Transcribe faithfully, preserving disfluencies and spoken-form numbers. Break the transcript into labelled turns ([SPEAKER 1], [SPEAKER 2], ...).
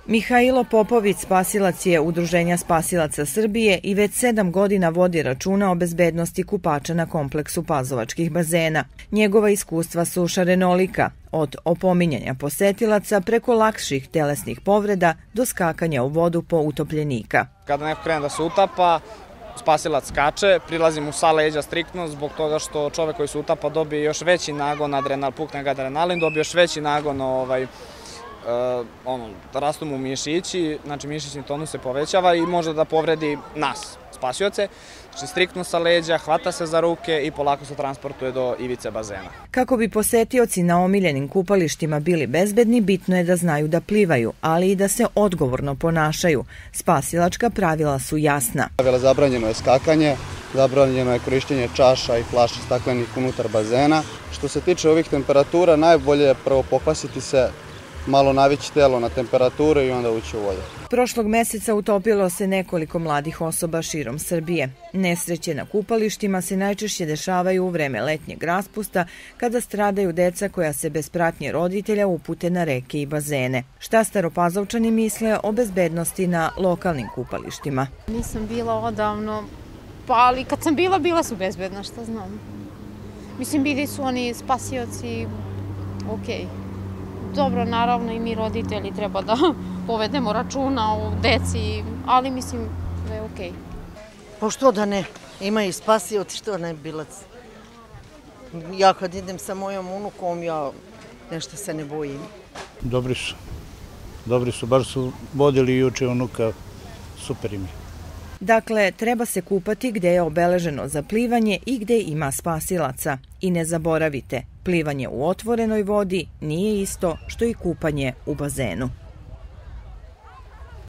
[SPEAKER 1] Mihailo Popović spasilac je Udruženja spasilaca Srbije i već sedam godina vodi računa o bezbednosti kupača na kompleksu Pazovačkih bazena. Njegova iskustva su šarenolika, od opominjanja posetilaca preko lakših telesnih povreda do skakanja u vodu po utopljenika.
[SPEAKER 2] Kada neko krene da se utapa, spasilac skače, prilazi mu sa leđa striktno zbog toga što čovek koji se utapa dobije još veći nagon, adrenal, pukne ga adrenalin, dobije još veći nagon, ovaj, Uh, ono, rastu mu mišići, znači mišićni tonus se povećava i može da povredi nas, spasioce. Znači striktno sa leđa, hvata se za ruke i polako se transportuje do ivice bazena.
[SPEAKER 1] Kako bi posetioci na omiljenim kupalištima bili bezbedni, bitno je da znaju da plivaju, ali i da se odgovorno ponašaju. Spasilačka pravila su jasna.
[SPEAKER 3] Zabranjeno je skakanje, zabranjeno je korišćenje čaša i flaša staklenih unutar bazena. Što se tiče ovih temperatura, najbolje je prvo pokvasiti se, malo navići telo na temperaturu i onda ući u vodu.
[SPEAKER 1] Prošlog meseca utopilo se nekoliko mladih osoba širom Srbije. Nesreće na kupalištima se najčešće dešavaju u vreme letnjeg raspusta, kada stradaju deca koja se bez pratnje roditelja upute na reke i bazene. Šta Staropazovčani misle o bezbednosti na lokalnim kupalištima?
[SPEAKER 4] Nisam bila odavno, pa ali kad sam bila, bila su bezbedna, šta znam. Mislim, bili su oni spasioci, okej. Dobro, naravno i mi roditelji treba da povedemo računa o deci, ali mislim da je okej.
[SPEAKER 5] Pa što da ne, ima i spasioci, što ne bilac. Ja kad idem sa mojom unukom, ja nešto se ne bojim.
[SPEAKER 6] Dobri su, dobri su, bar su vodili juče unuka, super im je.
[SPEAKER 1] Dakle, treba se kupati gde je obeleženo za plivanje i gde ima spasilaca. I ne zaboravite, plivanje u otvorenoj vodi nije isto što i kupanje u bazenu.